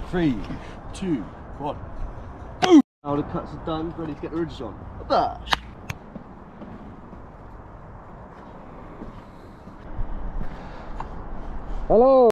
3, 2, 1. Boom! Now the cuts are done, ready to get the ridges on. A bash! Hello!